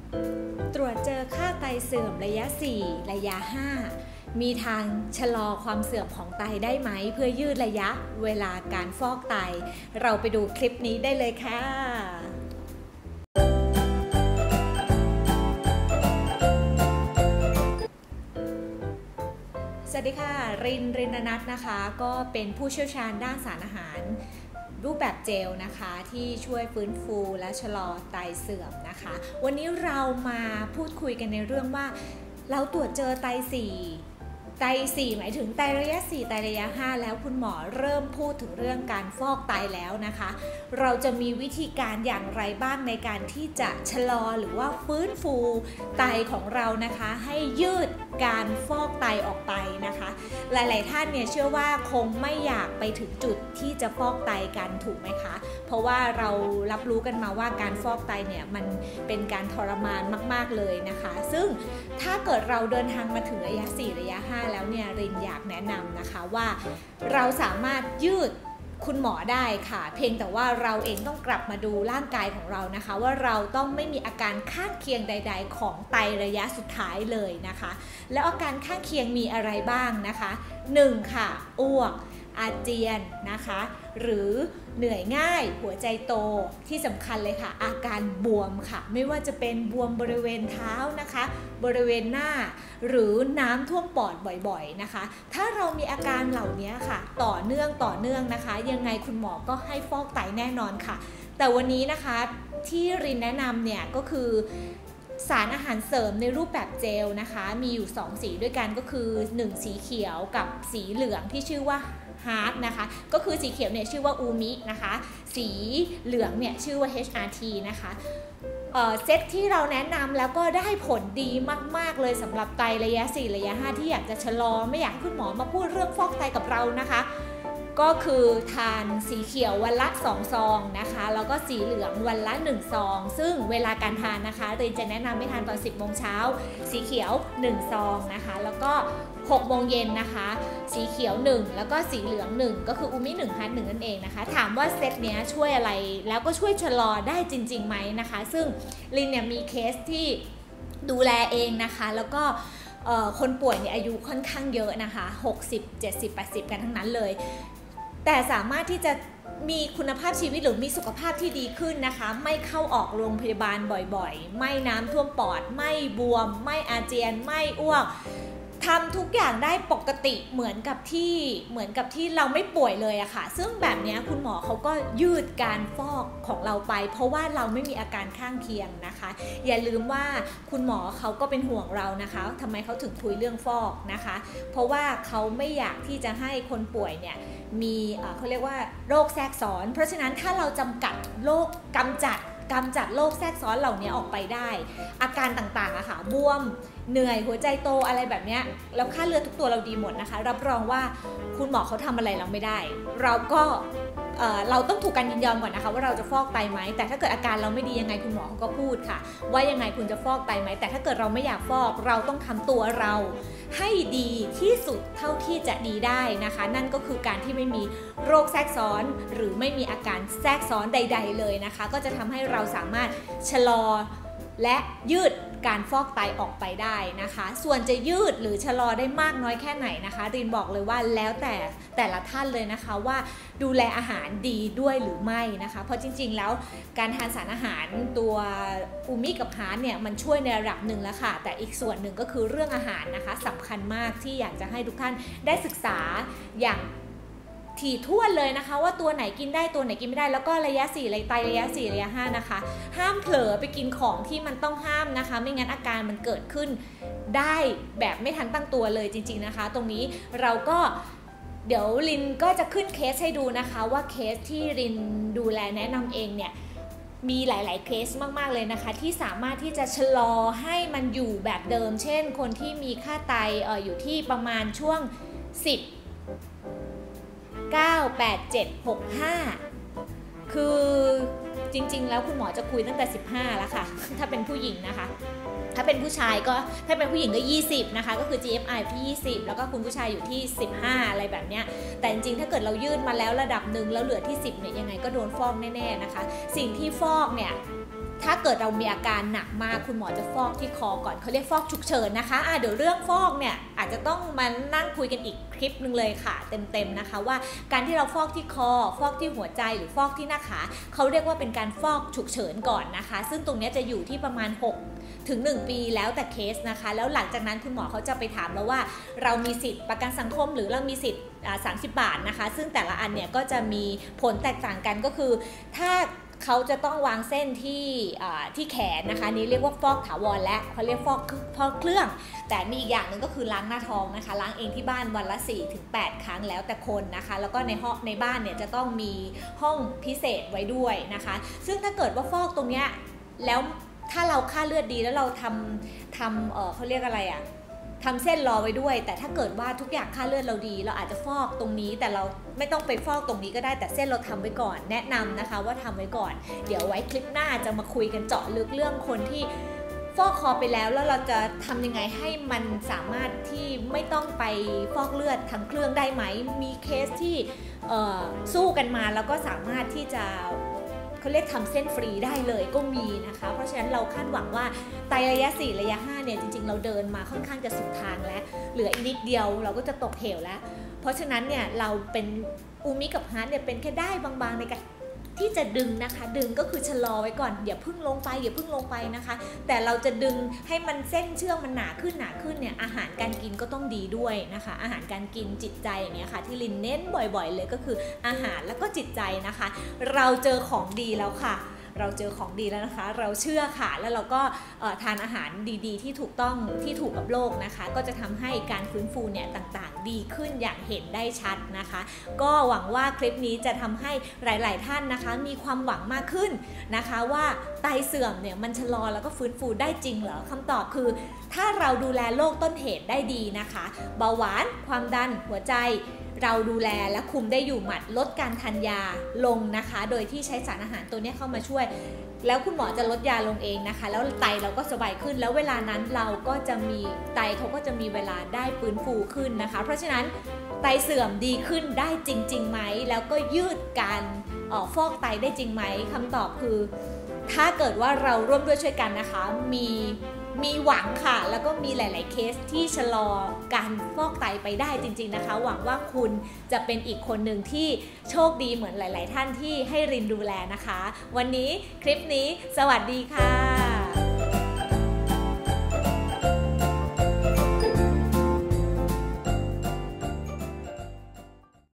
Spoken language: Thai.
ตรวจเจอค่าไตเสื่อมระยะ 4 ระยะ 5 มีทางชะลอความเสื่อมของไตได้ไหมเพื่อยืดระยะเวลาการฟอกไตเราไปดูคลิปนี้ได้เลยค่ะสวัสดีค่ะรินนัทนะคะก็เป็นผู้เชี่ยวชาญด้านสารอาหารรูปแบบเจลนะคะที่ช่วยฟื้นฟูและชะลอไตเสื่อมนะคะวันนี้เรามาพูดคุยกันในเรื่องว่าเราตรวจเจอไต 4หมายถึงไตระยะ 4 ไตระยะ 5 แล้วคุณหมอเริ่มพูดถึงเรื่องการฟอกไตแล้วนะคะเราจะมีวิธีการอย่างไรบ้างในการที่จะชะลอหรือว่าฟื้นฟูไตของเรานะคะให้ยืดการฟอกไตออกไปนะคะหลายๆท่านเนี่ยเชื่อว่าคงไม่อยากไปถึงจุดที่จะฟอกไตกันถูกไหมคะเพราะว่าเรารับรู้กันมาว่าการฟอกไตเนี่ยมันเป็นการทรมานมากๆเลยนะคะซึ่งถ้าเกิดเราเดินทางมาถึงระยะ 4 ระยะ 5แล้วเนี่ยรินอยากแนะนำนะคะว่าเราสามารถยืดคุณหมอได้ค่ะเพียงแต่ว่าเราเองต้องกลับมาดูร่างกายของเรานะคะว่าเราต้องไม่มีอาการข้างเคียงใดๆของไตระยะสุดท้ายเลยนะคะแล้วอาการข้างเคียงมีอะไรบ้างนะคะ1ค่ะอ้วกอาเจียนนะคะหรือเหนื่อยง่ายหัวใจโตที่สำคัญเลยค่ะอาการบวมค่ะไม่ว่าจะเป็นบวมบริเวณเท้านะคะบริเวณหน้าหรือน้ำท่วมปอดบ่อยๆนะคะถ้าเรามีอาการเหล่านี้ค่ะต่อเนื่องนะคะยังไงคุณหมอก็ให้ฟอกไตแน่นอนค่ะแต่วันนี้นะคะที่รินแนะนำเนี่ยก็คือสารอาหารเสริมในรูปแบบเจลนะคะมีอยู่2สีด้วยกันก็คือ1สีเขียวกับสีเหลืองที่ชื่อว่าฮาร์ดนะคะก็คือสีเขียวเนี่ยชื่อว่าอูมินะคะสีเหลืองเนี่ยชื่อว่า HRT นะคะเซตที่เราแนะนำแล้วก็ได้ผลดีมากๆเลยสำหรับไตระยะ 4 ระยะ 5 ที่อยากจะชะลอไม่อยากให้คุณหมอมาพูดเรื่องฟอกไตกับเรานะคะก็คือทานสีเขียววันละ2 ซองนะคะแล้วก็สีเหลืองวันละ1 ซองซึ่งเวลาการทานนะคะเรนจะแนะนำให้ทานตอน 10 โมงเช้าสีเขียว1 ซองนะคะแล้วก็6 โมงเย็นนะคะสีเขียว1แล้วก็สีเหลือง1ก็คืออูมิ1ฮาร์ด1นั่นเองนะคะถามว่าเซตเนี้ยช่วยอะไรแล้วก็ช่วยชะลอได้จริงๆไหมนะคะซึ่งลินเนี่ยมีเคสที่ดูแลเองนะคะแล้วก็คนป่วยเนี่ยอายุค่อนข้างเยอะนะคะ60 70 80กันทั้งนั้นเลยแต่สามารถที่จะมีคุณภาพชีวิตหรือมีสุขภาพที่ดีขึ้นนะคะไม่เข้าออกโรงพยาบาลบ่อยๆไม่น้ำท่วมปอดไม่บวมไม่อาเจียนไม่อ้วกทำทุกอย่างได้ปกติเหมือนกับที่เราไม่ป่วยเลยอะค่ะซึ่งแบบนี้คุณหมอเขาก็ยืดการฟอกของเราไปเพราะว่าเราไม่มีอาการข้างเคียงนะคะอย่าลืมว่าคุณหมอเขาก็เป็นห่วงเรานะคะทำไมเขาถึงคุยเรื่องฟอกนะคะเพราะว่าเขาไม่อยากที่จะให้คนป่วยเนี่ยมีเขาเรียกว่าโรคแทรกซ้อนเพราะฉะนั้นถ้าเราจำกัดโรคกำจัดโรคแทรกซ้อนเหล่านี้ออกไปได้อาการต่างๆอะค่ะบวมเหนื่อยหัวใจโตอะไรแบบนี้แล้วค่าเลือดทุกตัวเราดีหมดนะคะรับรองว่าคุณหมอเขาทำอะไรเราไม่ได้เราต้องถูกการยินยอมก่อนนะคะว่าเราจะฟอกไตไหมแต่ถ้าเกิดอาการเราไม่ดียังไงคุณหมอเขาก็พูดค่ะว่ายังไงคุณจะฟอกไตไหมแต่ถ้าเกิดเราไม่อยากฟอกเราต้องทำตัวเราให้ดีที่สุดเท่าที่จะดีได้นะคะนั่นก็คือการที่ไม่มีโรคแทรกซ้อนหรือไม่มีอาการแทรกซ้อนใดๆเลยนะคะก็จะทำให้เราสามารถชะลอและยืดการฟอกไตออกไปได้นะคะส่วนจะยืดหรือชะลอได้มากน้อยแค่ไหนนะคะรินบอกเลยว่าแล้วแต่ละท่านเลยนะคะว่าดูแลอาหารดีด้วยหรือไม่นะคะเพราะจริงๆแล้วการทานสารอาหารตัวอูมิกับฮาร์ดเนี่ยมันช่วยในระดับหนึ่งแล้วค่ะแต่อีกส่วนหนึ่งก็คือเรื่องอาหารนะคะสำคัญมากที่อยากจะให้ทุกท่านได้ศึกษาอย่างถี่ถ้วนเลยนะคะว่าตัวไหนกินได้ตัวไหนกินไม่ได้แล้วก็ระยะ 4 ระยะ 4 ระยะ 5นะคะห้ามเผลอไปกินของที่มันต้องห้ามนะคะไม่งั้นอาการมันเกิดขึ้นได้แบบไม่ทันตั้งตัวเลยจริงๆนะคะตรงนี้เราก็เดี๋ยวรินก็จะขึ้นเคสให้ดูนะคะว่าเคสที่รินดูแลแนะนำเองเนี่ยมีหลายๆเคสมากๆเลยนะคะที่สามารถที่จะชะลอให้มันอยู่แบบเดิมเช่นคนที่มีค่าไตอยู่ที่ประมาณช่วง10 9 8 7 6 5คือจริงๆแล้วคุณหมอจะคุยตั้งแต่15แล้วค่ะถ้าเป็นผู้หญิงนะคะถ้าเป็นผู้ชายก็ถ้าเป็นผู้หญิงก็20นะคะก็คือ GFR ที่20แล้วก็คุณผู้ชายอยู่ที่15อะไรแบบเนี้ยแต่จริงๆถ้าเกิดเรายืดมาแล้วระดับหนึ่งแล้วเหลือที่10เนี่ยยังไงก็โดนฟอกแน่ๆนะคะสิ่งที่ฟอกเนี่ยถ้าเกิดเรามีอาการหนักมากคุณหมอจะฟอกที่คอก่อนเขาเรียกฟอกฉุกเฉินนะคะเดี๋ยวเรื่องฟอกเนี่ยอาจจะต้องมานั่งคุยกันอีกคลิปนึงเลยค่ะเต็มๆนะคะว่าการที่เราฟอกที่คอฟอกที่หัวใจหรือฟอกที่หน้าขาเขาเรียกว่าเป็นการฟอกฉุกเฉินก่อนนะคะซึ่งตรงนี้จะอยู่ที่ประมาณ6 ถึง 1 ปีแล้วแต่เคสนะคะแล้วหลังจากนั้นคุณหมอเขาจะไปถามแล้วว่าเรามีสิทธิ์ประกันสังคมหรือเรามีสิทธิ์30 บาทนะคะซึ่งแต่ละอันเนี่ยก็จะมีผลแตกต่างกันก็คือถ้าเขาจะต้องวางเส้นที่แขนนะคะนี้เรียกว่าฟอกถาวรและเขาเรียกฟอกเครื่องแต่มีอีกอย่างหนึ่งก็คือล้างหน้าท้องนะคะล้างเองที่บ้านวันละ 4-8 ครั้งแล้วแต่คนนะคะแล้วก็ในบ้านเนี่ยจะต้องมีห้องพิเศษไว้ด้วยนะคะซึ่งถ้าเกิดว่าฟอกตรงเนี้ยแล้วถ้าเราค่าเลือดดีแล้วเราทำเขาเรียกอะไรทำเส้นรอไว้ด้วยแต่ถ้าเกิดว่าทุกอย่างค่าเลือดเราดีเราอาจจะฟอกตรงนี้แต่เราไม่ต้องไปฟอกตรงนี้ก็ได้แต่เส้นเราทำไว้ก่อนแนะนำนะคะว่าทำไว้ก่อนเดี๋ยวไว้คลิปหน้าจะมาคุยกันเจาะลึกเรื่องคนที่ฟอกคอไปแล้วเราจะทำยังไงให้มันสามารถที่ไม่ต้องไปฟอกเลือดทางเครื่องได้ไหมมีเคสที่สู้กันมาแล้วก็สามารถที่จะเขาเรียกทำเส้นฟรีได้เลยก็มีนะคะเพราะฉะนั้นเราคาดหวังว่าไตระยะ4ระยะ5เนี่ยจริงๆเราเดินมาค่อนข้างจะสุดทางแล้วเหลืออีกนิดเดียวเราก็จะตกเหวแล้วเพราะฉะนั้นเนี่ยเราเป็นอูมิกับฮาร์ทเนี่ยเป็นแค่ได้บางๆในการที่จะดึงนะคะดึงก็คือชะลอไว้ก่อนอย่าพึ่งลงไปนะคะแต่เราจะดึงให้มันเส้นเชื่อมมันหนาขึ้นเนี่ยอาหารการกินก็ต้องดีด้วยนะคะอาหารการกินจิตใจอย่างเงี้ยค่ะที่ลินเน้นบ่อยๆเลยก็คืออาหารแล้วก็จิตใจนะคะเราเจอของดีแล้วค่ะเราเจอของดีแล้วนะคะเราเชื่อค่ะแล้วเราก็ทานอาหารดีๆที่ถูกต้องที่ถูกกับโลกนะคะก็จะทำให้การฟื้นฟูเนี่ยต่างๆดีขึ้นอย่างเห็นได้ชัดนะคะก็หวังว่าคลิปนี้จะทำให้หลายๆท่านนะคะมีความหวังมากขึ้นนะคะว่าไตเสื่อมเนี่ยมันชะลอแล้วก็ฟื้นฟูได้จริงเหรอคำตอบคือถ้าเราดูแลโรคต้นเหตุได้ดีนะคะเบาหวานความดันหัวใจเราดูแลและคุมได้อยู่หมัดลดการทานยาลงนะคะโดยที่ใช้สารอาหารตัวนี้เข้ามาช่วยแล้วคุณหมอจะลดยาลงเองนะคะแล้วไตเราก็สบายขึ้นแล้วเวลานั้นเราก็จะมีไตเขาก็จะมีเวลาได้ฟื้นฟูขึ้นนะคะเพราะฉะนั้นไตเสื่อมดีขึ้นได้จริงๆไหมแล้วก็ยืดการฟอกไตได้จริงไหมคำตอบคือถ้าเกิดว่าเราร่วมด้วยช่วยกันนะคะมีหวังค่ะแล้วก็มีหลายๆเคสที่ชะลอการฟอกไตไปได้จริงๆนะคะหวังว่าคุณจะเป็นอีกคนหนึ่งที่โชคดีเหมือนหลายๆท่านที่ให้รินดูแลนะคะวันนี้คลิปนี้สวัสดีค่ะ